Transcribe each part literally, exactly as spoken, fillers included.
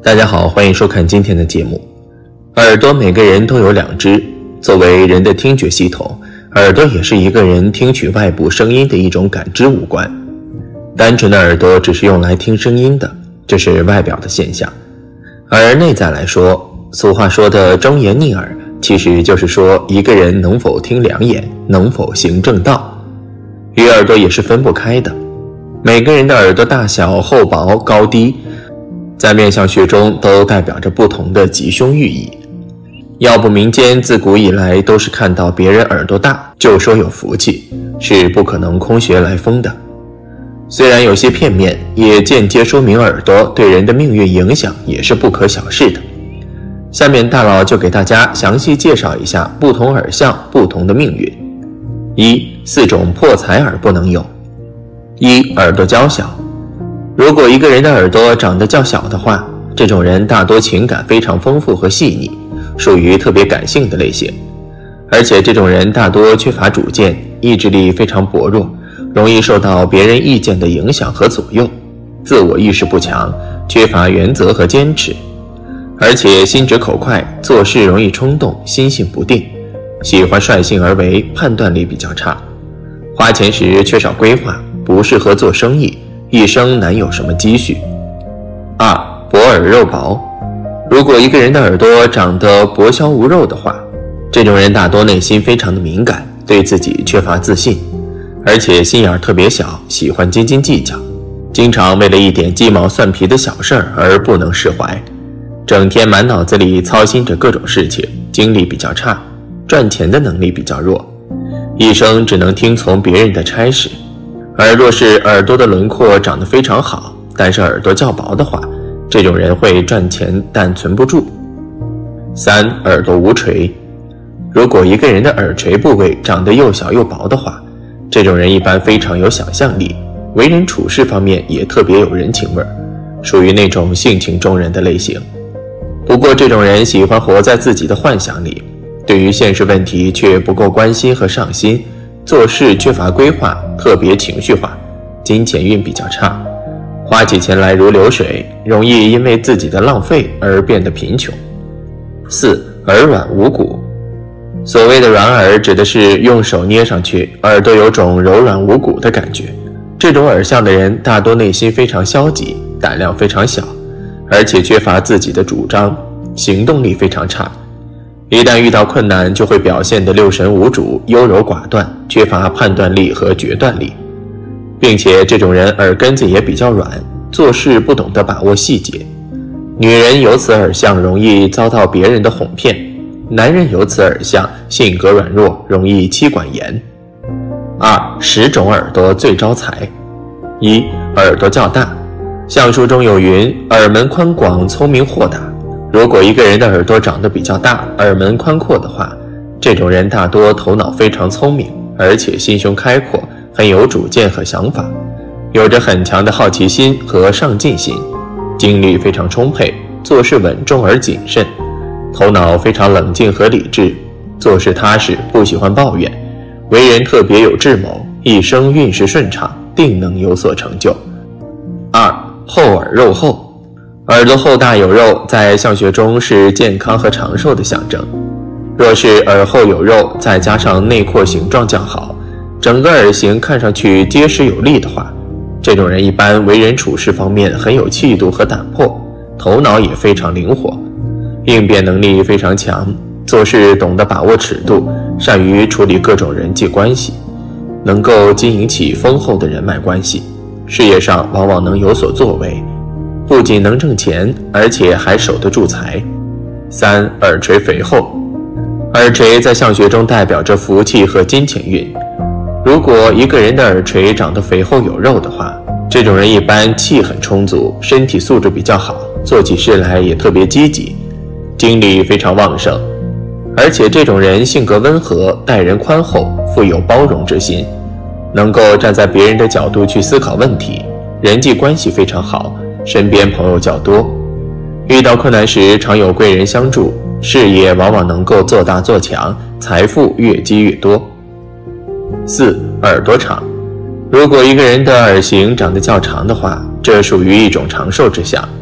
大家好，欢迎收看今天的节目。耳朵每个人都有两只，作为人的听觉系统，耳朵也是一个人听取外部声音的一种感知五官。单纯的耳朵只是用来听声音的，这是外表的现象。而内在来说，俗话说的忠言逆耳，其实就是说一个人能否听良言，能否行正道，与耳朵也是分不开的。每个人的耳朵大小、厚薄、高低，在面相学中都代表着不同的吉凶寓意。药部民间自古以来都是看到别人耳朵大就说有福气，是不可能空穴来风的。虽然有些片面，也间接说明耳朵对人的命运影响也是不可小视的。下面大佬就给大家详细介绍一下不同耳相不同的命运。一、四种破财耳不能有。一、耳朵娇小。如果一个人的耳朵长得较小的话，这种人大多情感非常丰富和细腻，属于特别感性的类型。而且这种人大多缺乏主见，意志力非常薄弱，容易受到别人意见的影响和左右，自我意识不强，缺乏原则和坚持。而且心直口快，做事容易冲动，心性不定，喜欢率性而为，判断力比较差，花钱时缺少规划，不适合做生意，一生难有什么积蓄。二、薄耳肉薄。如果一个人的耳朵长得薄削无肉的话，这种人大多内心非常的敏感，对自己缺乏自信，而且心眼特别小，喜欢斤斤计较，经常为了一点鸡毛蒜皮的小事儿而不能释怀，整天满脑子里操心着各种事情，精力比较差，赚钱的能力比较弱，一生只能听从别人的差事。而若是耳朵的轮廓长得非常好，但是耳朵较薄的话，这种人会赚钱但存不住。三、耳朵无垂。如果一个人的耳垂部位长得又小又薄的话，这种人一般非常有想象力，为人处事方面也特别有人情味，属于那种性情中人的类型。不过这种人喜欢活在自己的幻想里，对于现实问题却不够关心和上心，做事缺乏规划，特别情绪化，金钱运比较差，花起钱来如流水，容易因为自己的浪费而变得贫穷。四、耳软无骨。所谓的软耳指的是用手捏上去，耳朵有种柔软无骨的感觉。这种耳相的人大多内心非常消极，胆量非常小，而且缺乏自己的主张，行动力非常差，一旦遇到困难就会表现得六神无主，优柔寡断，缺乏判断力和决断力，并且这种人耳根子也比较软，做事不懂得把握细节。女人有此耳相容易遭到别人的哄骗，男人有此耳相性格软弱，容易妻管严。二、十种耳朵最招财。一、耳朵较大。相书中有云，耳门宽广，聪明豁达。如果一个人的耳朵长得比较大，耳门宽阔的话，这种人大多头脑非常聪明，而且心胸开阔，很有主见和想法，有着很强的好奇心和上进心，精力非常充沛，做事稳重而谨慎，头脑非常冷静和理智，做事踏实，不喜欢抱怨，为人特别有智谋，一生运势顺畅，定能有所成就。二、厚耳肉厚。耳朵厚大有肉，在相学中是健康和长寿的象征。若是耳厚有肉，再加上内廓形状较好，整个耳形看上去结实有力的话，这种人一般为人处事方面很有气度和胆魄，头脑也非常灵活，应变能力非常强，做事懂得把握尺度，善于处理各种人际关系，能够经营起丰厚的人脉关系，事业上往往能有所作为，不仅能挣钱，而且还守得住财。三、耳垂肥厚。耳垂在相学中代表着福气和金钱运。如果一个人的耳垂长得肥厚有肉的话，这种人一般气很充足，身体素质比较好，做起事来也特别积极，精力非常旺盛，而且这种人性格温和，待人宽厚，富有包容之心，能够站在别人的角度去思考问题，人际关系非常好，身边朋友较多，遇到困难时常有贵人相助，事业往往能够做大做强，财富越积越多。四、耳朵长。如果一个人的耳形长得较长的话，这属于一种长寿之相。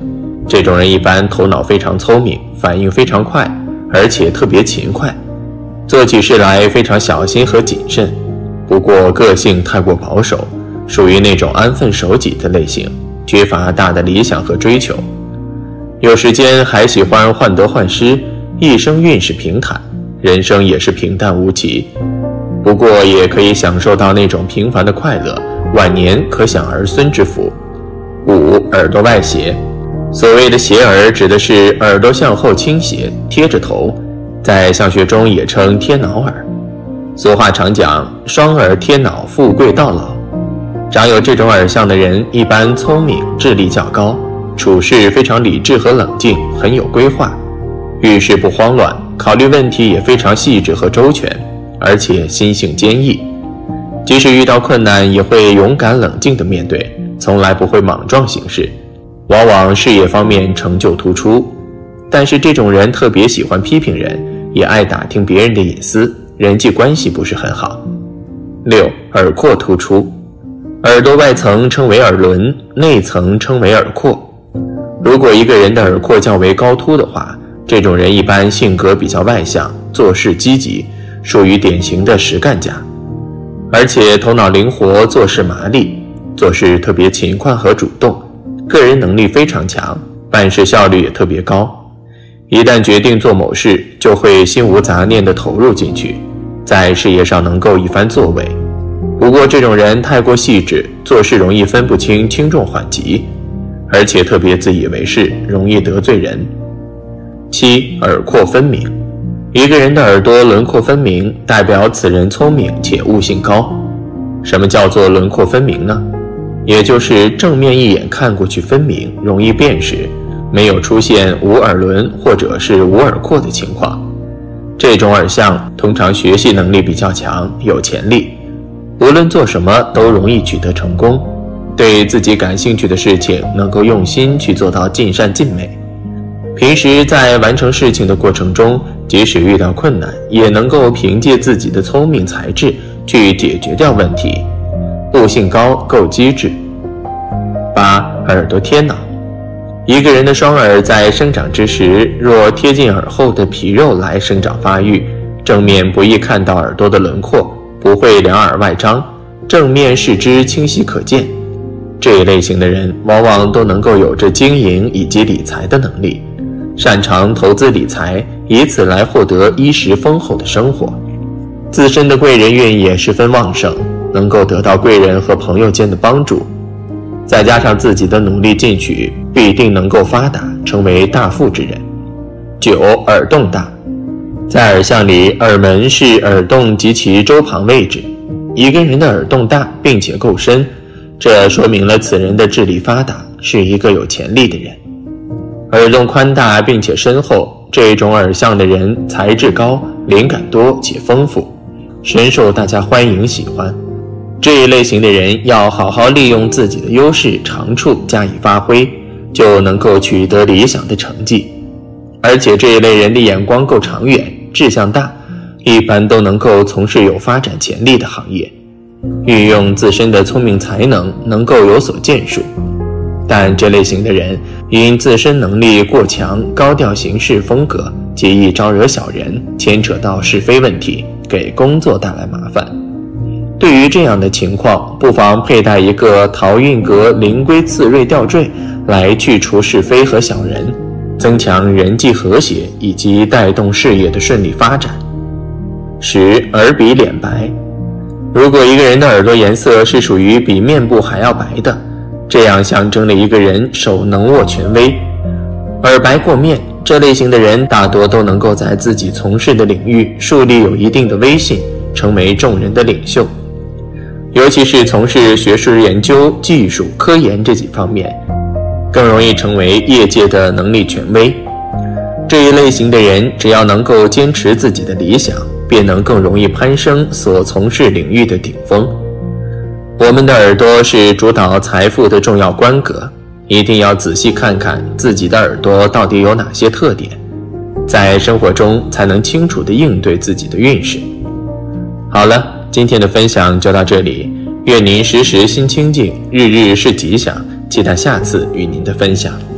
这种人一般头脑非常聪明，反应非常快，而且特别勤快，做起事来非常小心和谨慎，不过个性太过保守，属于那种安分守己的类型，缺乏大的理想和追求。有时间还喜欢患得患失，一生运势平坦，人生也是平淡无奇，不过也可以享受到那种平凡的快乐，晚年可享儿孙之福。五、耳朵外斜。所谓的斜耳指的是耳朵向后倾斜，贴着头，在相学中也称贴脑耳。俗话常讲双耳贴脑，富贵到老。长有这种耳相的人一般聪明，智力较高，处事非常理智和冷静，很有规划，遇事不慌乱，考虑问题也非常细致和周全，而且心性坚毅，即使遇到困难也会勇敢冷静地面对，从来不会莽撞行事，往往事业方面成就突出。但是这种人特别喜欢批评人，也爱打听别人的隐私，人际关系不是很好。六、耳廓突出。耳朵外层称为耳轮，内层称为耳廓。如果一个人的耳廓较为高凸的话，这种人一般性格比较外向，做事积极，属于典型的实干家，而且头脑灵活，做事麻利，做事特别勤快和主动，个人能力非常强，办事效率也特别高。一旦决定做某事，就会心无杂念地投入进去，在事业上能够一番作为。不过这种人太过细致，做事容易分不清轻重缓急，而且特别自以为是，容易得罪人。七、耳廓分明。一个人的耳朵轮廓分明，代表此人聪明且悟性高。什么叫做轮廓分明呢？也就是正面一眼看过去分明，容易辨识，没有出现无耳轮或者是无耳廓的情况。这种耳相通常学习能力比较强，有潜力，无论做什么都容易取得成功，对自己感兴趣的事情能够用心去做到尽善尽美。平时在完成事情的过程中，即使遇到困难，也能够凭借自己的聪明才智去解决掉问题，悟性高，够机智。八、耳朵贴脑。一个人的双耳在生长之时，若贴近耳后的皮肉来生长发育，正面不易看到耳朵的轮廓，不会两耳外张，正面视之清晰可见。这一类型的人往往都能够有着经营以及理财的能力，擅长投资理财，以此来获得衣食丰厚的生活。自身的贵人运也十分旺盛，能够得到贵人和朋友间的帮助，再加上自己的努力进取，必定能够发达，成为大富之人。九、耳洞大。在耳相里，耳门是耳洞及其周旁位置。一个人的耳洞大并且够深，这说明了此人的智力发达，是一个有潜力的人。耳洞宽大并且深厚，这种耳相的人才智高，灵感多且丰富，深受大家欢迎喜欢。这一类型的人要好好利用自己的优势长处加以发挥，就能够取得理想的成绩。而且这一类人的眼光够长远，志向大，一般都能够从事有发展潜力的行业，运用自身的聪明才能，能够有所建树。但这类型的人因自身能力过强，高调行事风格，极易招惹小人，牵扯到是非问题，给工作带来麻烦。对于这样的情况，不妨佩戴一个桃运阁灵龟刺锐吊坠来去除是非和小人，增强人际和谐以及带动事业的顺利发展。十、耳比脸白。如果一个人的耳朵颜色是属于比面部还要白的，这样象征了一个人手能握权威。耳白过面，这类型的人大多都能够在自己从事的领域树立有一定的威信，成为众人的领袖。尤其是从事学术研究、技术、科研这几方面，更容易成为业界的能力权威。这一类型的人只要能够坚持自己的理想，便能更容易攀升所从事领域的顶峰。我们的耳朵是主导财富的重要关格，一定要仔细看看自己的耳朵到底有哪些特点，在生活中才能清楚地应对自己的运势。好了，今天的分享就到这里，愿您时时心清静，日日是吉祥，期待下次与您的分享。